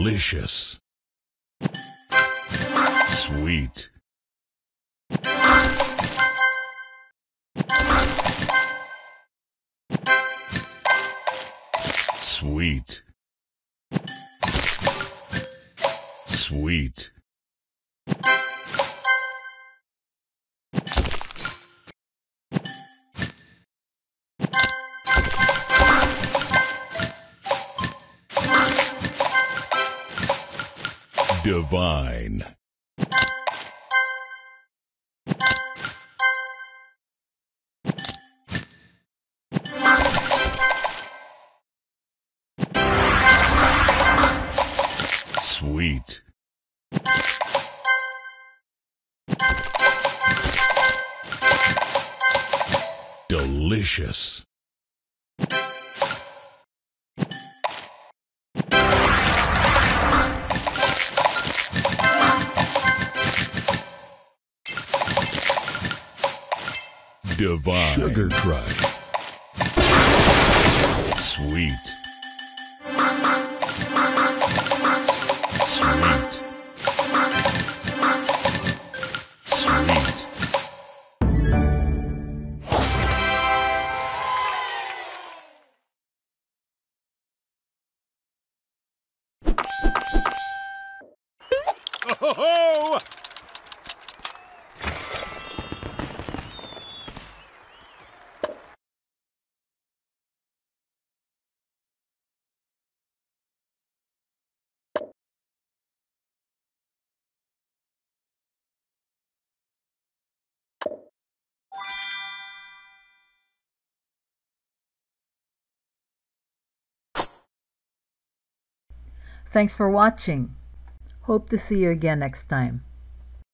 Delicious. Sweet. Sweet. Sweet. Divine. Sweet. Delicious. Divine. Sugar Crush. Sweet. Sweet. Sweet. Oh-ho-ho! Thanks for watching. Hope to see you again next time.